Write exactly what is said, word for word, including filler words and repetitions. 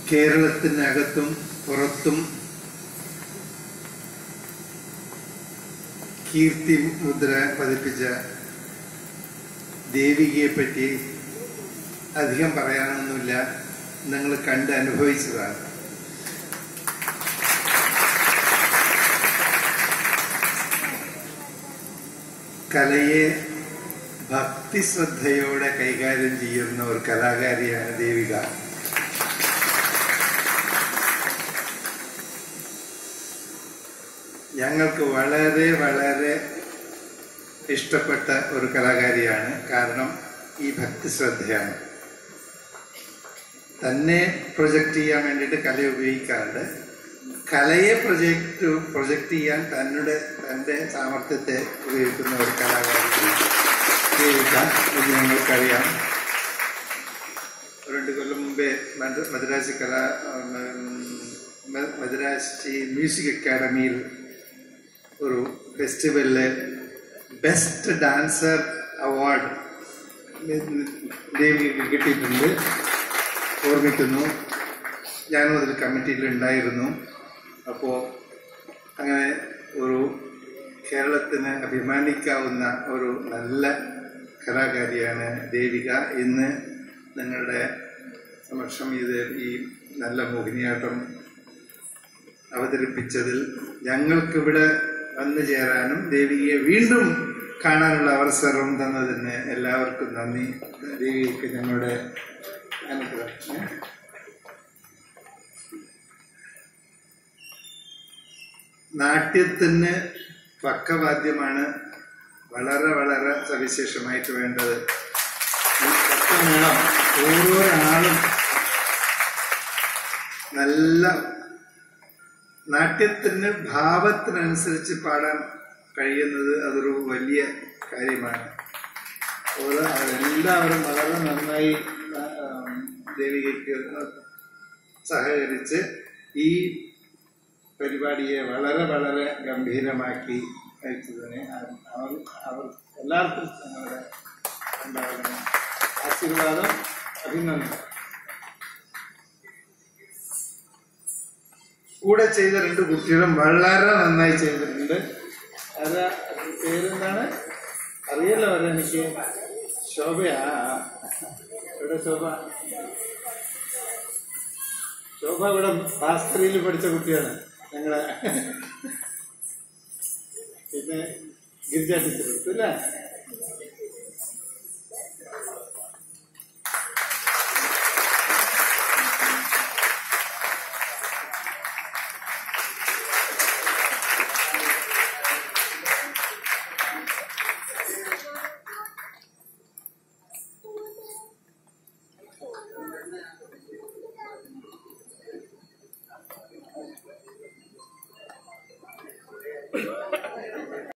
കേരളത്തിനകത്തും പുറത്തും കീർത്തി മുദ്ര പതിപ്പിച്ച ദേവികയെ പറ്റി അധികം പറയാനൊന്നുമില്ല, നിങ്ങൾ കണ്ട് അനുഭവിച്ചതാണ്. കലയെ ഭക്തിശ്രദ്ധയോടെ കൈകാര്യം ചെയ്യുന്ന ഒരു കലാകാരിയാണ് ദേവിക. ഞങ്ങൾക്ക് വളരെ വളരെ ഇഷ്ടപ്പെട്ട ഒരു കലാകാരിയാണ്. കാരണം ഈ ഭക്തിശ്രദ്ധയാണ്. തന്നെ പ്രൊജക്റ്റ് ചെയ്യാൻ വേണ്ടിയിട്ട് കല ഉപയോഗിക്കാറുണ്ട്. കലയെ പ്രൊജക്റ്റ് പ്രൊജക്റ്റ് ചെയ്യാൻ തന്നെ തൻ്റെ സാമർഥ്യത്തെ ഉപയോഗിക്കുന്ന ഒരു കലാകാരി ദേവിക. ഇത് ഞങ്ങൾക്കറിയാം. രണ്ട് കൊല്ലം മുമ്പേ മദ്രാസ് കലാ മദ്രാസ് മ്യൂസിക് അക്കാഡമിയിൽ ഒരു ഫെസ്റ്റിവലില് ബെസ്റ്റ് ഡാൻസർ അവാർഡ് ദേവികയ്ക്ക് കിട്ടിയിട്ടുണ്ട്. ഓർമ്മിക്കുന്നു. ഞാനും അതിൽ കമ്മിറ്റിയിൽ ഉണ്ടായിരുന്നു. അപ്പോൾ അങ്ങനെ ഒരു കേരളത്തിന് അഭിമാനിക്കാവുന്ന ഒരു നല്ല കലാകാരിയാണ് ദേവിക. ഇന്ന് നിങ്ങളുടെ സമക്ഷം ഇത് ഈ നല്ല മോഹിനിയാട്ടം അവതരിപ്പിച്ചതിൽ ഞങ്ങൾക്കിവിടെ വന്നു ചേരാനും ദേവികയെ വീണ്ടും കാണാനുള്ള അവസരം തന്നതിന് എല്ലാവർക്കും നന്ദി. ദേവികയ്ക്ക് ഞങ്ങളുടെ അനുഗ്രഹം. നാട്യത്തിന് പക്കവാദ്യമാണ് വളരെ വളരെ സവിശേഷമായിട്ട് വേണ്ടത്. പക്കമേളം ഓരോ ആളും നല്ല നാട്യത്തിന് ഭാവത്തിനനുസരിച്ച് പാടാൻ കഴിയുന്നത് അതൊരു വലിയ കാര്യമാണ്. ഓരോ എല്ലാവരും വളരെ നന്നായി ദേവികയ്ക്ക് സഹകരിച്ച് ഈ പരിപാടിയെ വളരെ വളരെ ഗംഭീരമാക്കി അയച്ചതിന് അവർ അവർ എല്ലാവർക്കും ഞങ്ങളുടെ ഉണ്ടാകുന്ന ആശീർവാദം, അഭിനന്ദനം. കൂടെ ചെയ്ത രണ്ട് കുട്ടികളും വളരെ നന്നായി ചെയ്തിട്ടുണ്ട്. അത് പേരെന്താണ് അറിയല്ലോ അത് എനിക്ക്. ശോഭയാ? ഇവിടെ ശോഭ ശോഭ ഇവിടെ ശാസ്ത്രിയിൽ പഠിച്ച കുട്ടിയാണ് ഞങ്ങളെ. പിന്നെ ഗിരിജ ടീച്ചർ അല്ലേ?